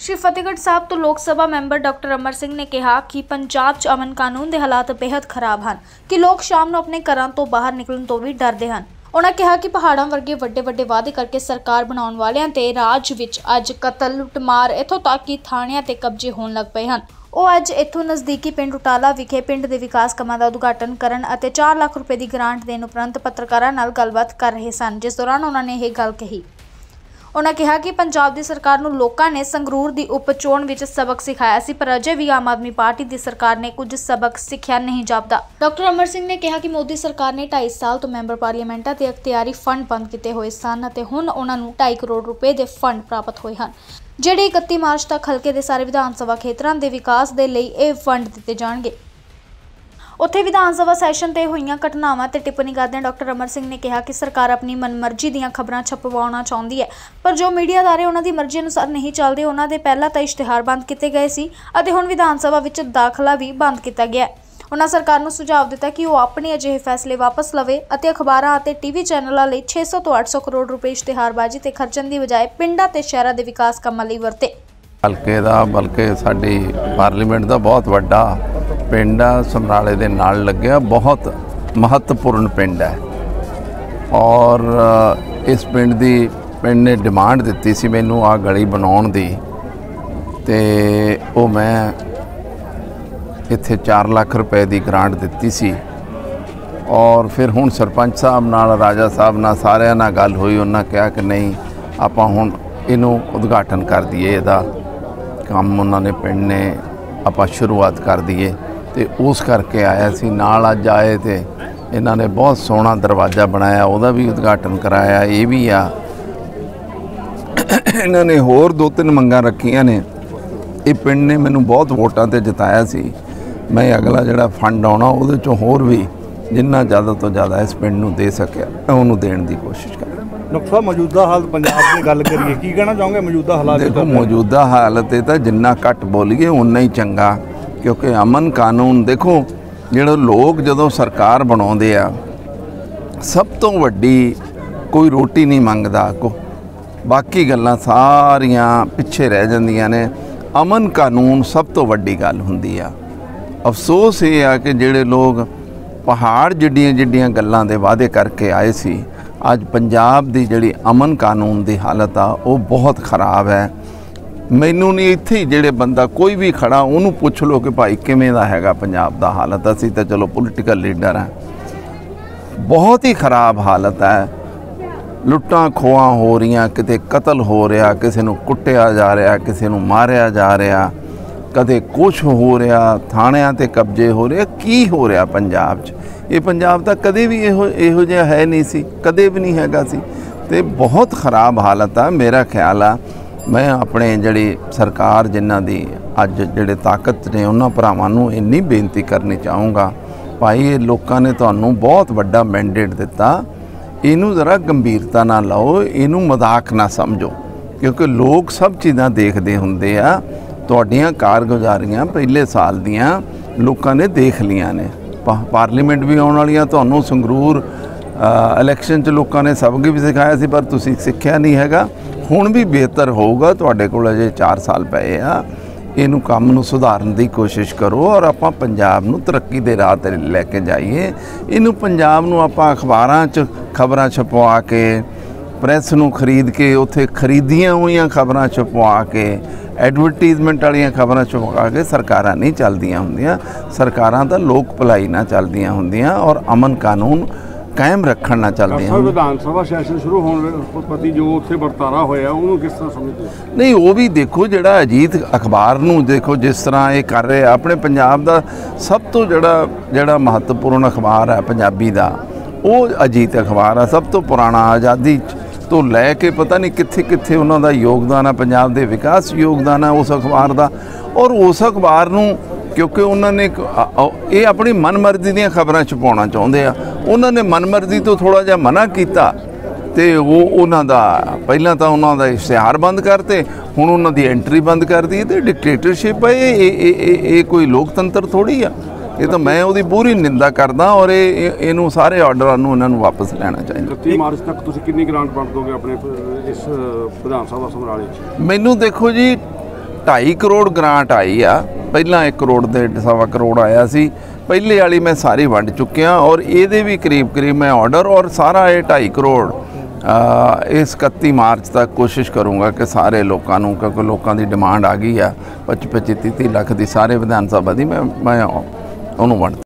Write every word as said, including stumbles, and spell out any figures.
श्री फतेहगढ़ साहब तो लोक सभा मैंबर डॉक्टर अमर सिंह ने कहा कि पंजाब च अमन कानून के हालात बेहद खराब हैं कि लोग शाम को अपने घरों तो बाहर निकलण तो भी डरते हैं। उन्होंने कहा कि पहाड़ों वर्गे वड्डे वड्डे वादे करके सरकार बनाने वालियां ते राज विच अज कतल लुटमार इत्थों तक कि थाणियां ते कब्जे होण लग पए हैं। ਉਹ ਅੱਜ ਇੱਥੋਂ नज़दीकी पिंड उटाला विखे पिंड के विकास कामां दा उद्घाटन करन अते चार लाख रुपए की ग्रांट देण उपरंत पत्रकारां नाल गलबात कर रहे सन, जिस दौरान उन्होंने यह गल कही। उन्होंने कहा कि पंजाब की सरकार नूं लोकां ने संगरूर की उपचोण विच सबक सिखाया सी, पर अजे भी आम आदमी पार्टी की सरकार ने कुछ सबक सिक्ख्या नहीं जापदा। डॉक्टर अमर सिंह ने कहा कि मोदी सरकार ने ढाई साल तो मैंबर पार्लीमेंटां ते अख्तियारी फंड बंद किए हुए सन अते हुण उन्हां नूं ढाई करोड़ रुपए के फंड प्राप्त होए हैं, ਜਿਹੜੇ इकत्ती मार्च तक हल्के के सारे विधान सभा खेतरां के विकास के लिए ये फंड दिते जाणगे। उत्थे विधान सभा सैशन ते होईयां घटनावां ते टिप्पणी करदे डॉक्टर अमर सिंह ने कहा कि सरकार अपनी मनमर्जी दीयां खबरां छपवाउणा चाहुंदी है, पर जो मीडिया अदारे उन्हां दी मर्जी अनुसार नहीं चलदे। उन्हां दे पहला तां इश्तिहार बंद किए गए सी अते हुण विधान सभा विच दाखला भी बंद किया गया है। उन्होंने सरकार को सुझाव दिता कि वह अपने अजिहे फैसले वापस लवे अते अखबारां अते टीवी चैनलों लई छे सौ तो आठ सौ करोड़ रुपए इश्तिहारबाजी ते खर्चण दी बजाय पिंडां ते शहरां दे विकास कामां लई वरते। हल्के दा बल्कि साडी पार्लीमेंट दा बहुत वड्डा पिंड आ, समराले दे नाल लग्गिया, बहुत महत्वपूर्ण पिंड है और इस पिंड दी पिंड ने डिमांड दित्ती सी मैनूं आ गली बनाउण दी ते ओ मैं इत्थे चार लाख रुपए की ग्रांट दित्ती सी और फिर हुण सरपंच साहब नाल राजा साहब नाल सारिਆਂ ਨਾਲ गल हुई। उन्होंने कहा कि नहीं आपां हुण इनू उद्घाटन कर दईए, इहदा काम उन्होंने पिंड ने आपां शुरुआत कर दईए ते उस करके आया सी। नाल अज आए तो इन्होंने बहुत सोहना दरवाज़ा बनाया, उहदा भी उद्घाटन कराया। ये भी आ इन्होंने होर दो तीन मंगां रखियां ने। ये पिंड ने मैनूं बहुत वोटां ते जिताया सी, मैं अगला जिहड़ा फंड आउणा उहदे चों होर भी जिन्ना ज़्यादा तो ज़्यादा इस पिंड नूं दे सकिया मैं उहनूं देण दी कोशिश करां। डॉक्टर साहब मौजूदा हालत पंजाब की गल करिए, की कहना चाहोगे मौजूदा हालात? देखो मौजूदा हालत है जिन्ना घट बोलीए उन्ना ही चंगा, क्योंकि अमन कानून देखो जिहड़े लोग जदों सरकार बनाउंदे आ सब तो वड्डी कोई रोटी नहीं मंगदा, को बाकी गल्लां सारियां पिछे रह जांदियां ने। अमन कानून सब तो वड्डी गल हुंदी आ। अफसोस ये आ कि जिहड़े लोग पहाड़ जिड्डियां जिड्डियां गल्लां दे वादे करके आए सी, अज पंजाब दी जिहड़ी अमन कानून दी हालत आ वो बहुत खराब है। मैनू नहीं इत्थे जिहड़े बंदा कोई भी खड़ा उन्होंने पुछ लो कि भाई किवें दा हैगा पंजाब दा हालत। असीं तां चलो पोलिटिकल लीडर हैं, बहुत ही खराब हालत है। लुट्टां खोआं हो रही, किते कतल हो रहा, किसी नूं कुट्टिया जा रहा, किसी नूं मारिया जा रहा, कदे कुछ हो रहा, थाणियां ते कब्जे हो रहे। की हो रहा पंजाब च? ये पंजाब तां कदे भी इहो इहो जिहा है नहीं सी, कदे भी नहीं हैगा सी ते बहुत खराब हालत आ। मेरा ख्याल आ मैं अपने जिहड़ी सरकार जिन्हां दी अज जिहड़े ताकत ने उन्हां भरावां नूं इन्नी बेनती करनी चाहूँगा, भाई ये लोकां ने तुहानूं बहुत वड्डा मैंडेट दिता, इनू ज़रा गंभीरता ना लाओ, इनू मजाक ना समझो, क्योंकि लोग सब चीज़ां देखते होंदे आ। तुहाडीआं कारगुजारियां पहले साल दियां लोकां ने देख लियां ने, पार्लीमेंट भी आउण वालियां। तुहानूं संगरूर इलैक्शन च लोकां ने सबक भी सिखाया सी, पर तुसीं सिੱਖਿਆ नहीं हैगा। हुण भी बेहतर होऊगा, तुहाडे कोल अजे चार साल पए आ। इनू काम नूं सुधारन दी कोशिश करो और आपां पंजाब नूं तरक्की दे राह ते लैके जाइए। इनू पंजाब नूं आपां अखबारां च खबरां छपवा के, प्रैस नूं खरीद के, उत्थे खरीदियां होईयां खबरां छपवा के, एडवरटाइजमेंट वालियां खबरां छपवा के सरकारां नहीं चलदियां हुंदियां। सरकारां तां लोक भलाई ना चलदियां हुंदियां और अमन कानून कायम रखण ना चलदियां। विधान सभा सैशन शुरू होने प्रति जो उत्थे बरतारा होया उहनूं किस तरह समझदे? नहीं वो भी देखो जिहड़ा अजीत अखबार नूं देखो जिस तरह ये कर रहे अपने पंजाब दा सब तो जिहड़ा जिहड़ा महत्वपूर्ण अखबार है पंजाबी दा वो अजीत अखबार है। सब तो पुराना आज़ादी तो लैके पता नहीं कित्थे कित्थे उन्हां दा योगदान है, पंजाब दे विकास योगदान है उस अखबार दा। और उस अखबार नूं क्योंकि उन्होंने ये अपनी मनमर्जी दी खबरां छपाउणा चाहुंदे आ, उन्होंने मनमर्जी तो थोड़ा जिहा मना कीता ते वो उन्हां दा पहलां तां उन्हां दा इश्तिहार बंद करते, हुण उन्हां दी एंट्री बंद कर दी। ते डिक्टेटरशिप है, ये कोई लोकतंत्र थोड़ी आ। ये तो मैं उसकी पूरी निंदा करदा और इनू सारे ऑर्डर इन्होंने वापस लेना चाहिए। इकत्ती मार्च तक तुसीं कितनी ग्रांट बंट दोगे अपने इस विधान सभा समराले? मैनू देखो जी ढाई करोड़ ग्रांट आई आ, पहला एक करोड़ दे सवा करोड़ आया सी, पहले वाली मैं सारी वंड चुकिया और ये भी करीब करीब मैं ऑर्डर और सारा ये ढाई करोड़ आ, इस इकत्ती मार्च तक कोशिश करूँगा कि सारे लोगों नूं, क्योंकि लोगों की डिमांड आ गई आ पच्ची पच्ची तीह तीह लख की सारे विधान सभा की, मैं मैं उन्होंने वंड